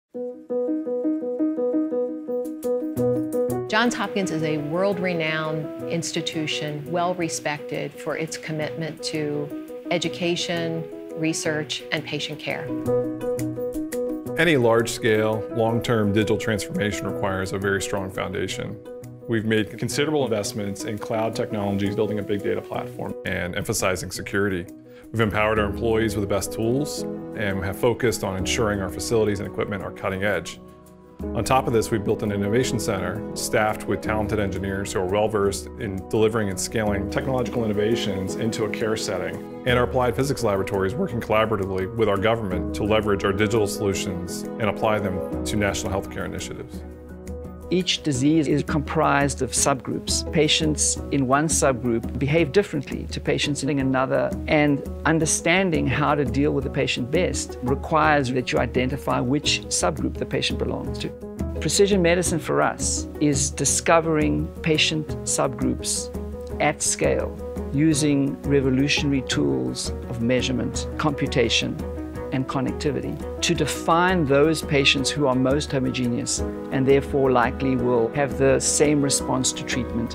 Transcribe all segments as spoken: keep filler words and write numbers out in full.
Johns Hopkins is a world-renowned institution, well-respected for its commitment to education, research, and patient care. Any large-scale, long-term digital transformation requires a very strong foundation. We've made considerable investments in cloud technologies, building a big data platform, and emphasizing security. We've empowered our employees with the best tools, and have focused on ensuring our facilities and equipment are cutting edge. On top of this, we've built an innovation center staffed with talented engineers who are well-versed in delivering and scaling technological innovations into a care setting. And our applied physics laboratory is working collaboratively with our government to leverage our digital solutions and apply them to national healthcare initiatives. Each disease is comprised of subgroups. Patients in one subgroup behave differently to patients in another, and understanding how to deal with the patient best requires that you identify which subgroup the patient belongs to. Precision medicine for us is discovering patient subgroups at scale using revolutionary tools of measurement, computation, and connectivity to define those patients who are most homogeneous and therefore likely will have the same response to treatment.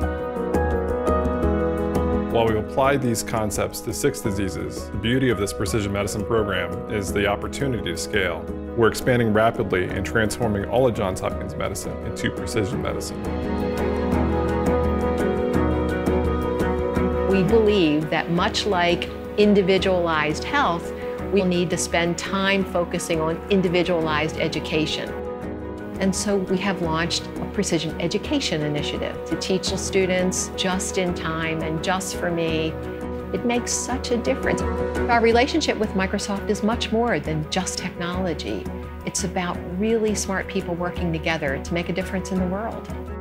While we've applied these concepts to six diseases, the beauty of this precision medicine program is the opportunity to scale. We're expanding rapidly and transforming all of Johns Hopkins Medicine into precision medicine. We believe that much like individualized health, we need to spend time focusing on individualized education. And so we have launched a precision education initiative to teach students just in time and just for me. It makes such a difference. Our relationship with Microsoft is much more than just technology. It's about really smart people working together to make a difference in the world.